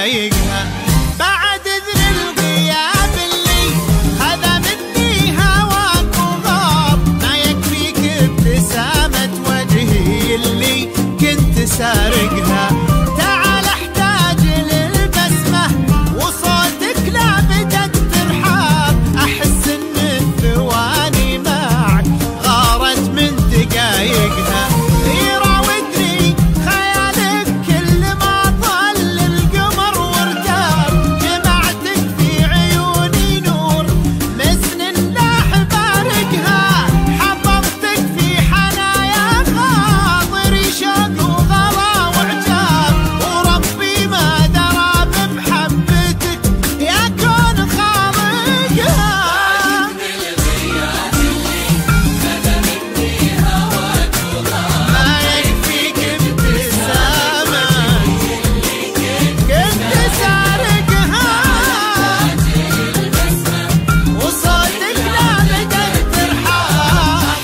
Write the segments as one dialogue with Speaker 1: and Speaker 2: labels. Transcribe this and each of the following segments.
Speaker 1: دقايقها. بعد إذن الغياب اللي خذ مني هواك وغاب، ما يكفيك ابتسامة وجهي اللي كنت سارقها. تعال احتاج للبسمة وصوتك لا بدت ترحاب، أحس إن الثواني معك غارت من دقايقها. يراودني خيالك كل ما طل القمر وارتاب، جمعتك في عيوني نور مسن لاح بارقها، حفظتك في حنايا خاطري شوق وغلا وعجاب، وربي ما درى بمحبتك يا كون خالقها. ما يكفيك ابتسامة كنت سارقها، وصوتك لا بدت ترحاب.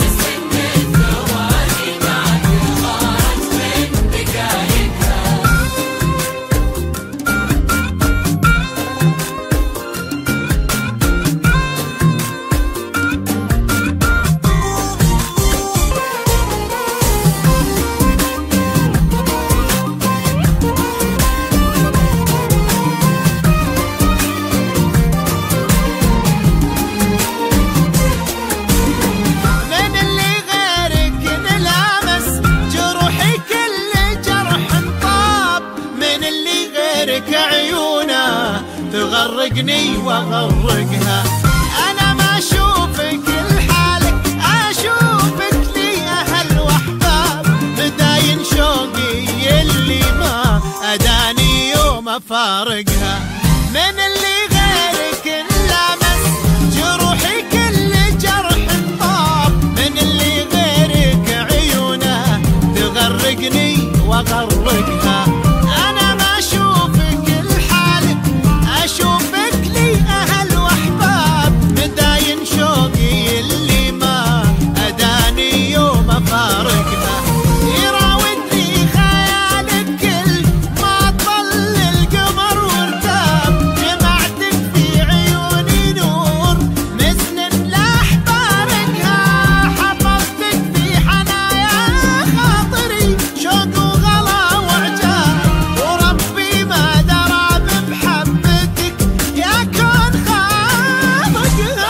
Speaker 1: من اللي غيرك نلامس جروحي كل جرح انطاب، من اللي غيرك عيونه تغرقني واغرقها. انا ما اشوفك لحالك اشوفك لي اهل واحباب، مداين شوقي اللي ما اداني يوم افارقها. من اللي غيرك نلامس جروحي كل جرح انطاب، من اللي غيرك عيونه تغرقني واغرقها. انا ما اشوفك لحالك اشوفك لي اهل واحباب، مداين شوقي اللي ما اداني يوم افارقها. يراودني خيالك كل ما طل القمر وارتاب، جمعتك في عيوني نور مسن لاح بارقها، حفظتك في حنايا خاطري شوق وغلا وعجاب، وربي ما درى بمحبتك يا كون خالقها.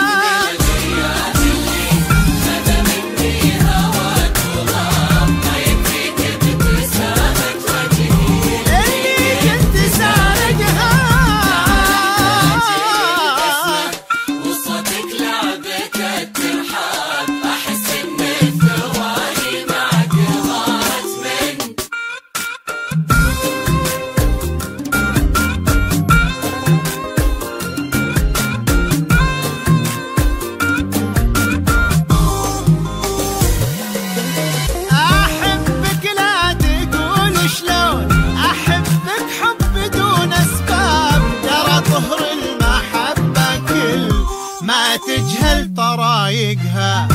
Speaker 1: اللي كنت سارقها
Speaker 2: وصوتك لعبك الترحاب، أحس إن الثواني معك غارت من
Speaker 1: أحبك لا تقول شلون، أحبك حب دون أسباب، ترى طهر المحبة كل ما تجهل طرايقها.